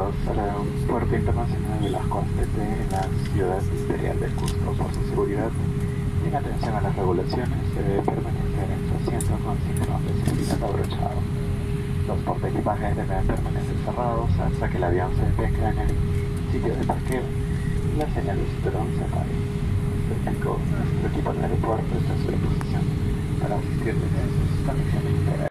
bienvenidos al Aeropuerto Internacional de Velasco Astete en la ciudad imperial del Cusco. Por su seguridad y en atención a las regulaciones, se debe permanecer en su asiento con cinturón de seguridad abrochado. Los portaequipajes deben permanecer cerrados hasta que el avión se detenga en el sitio de parqueo y la señal de cinturón se apague. Nuestro equipo en el aeropuerto está a su disposición para asistirles en sus conexiones.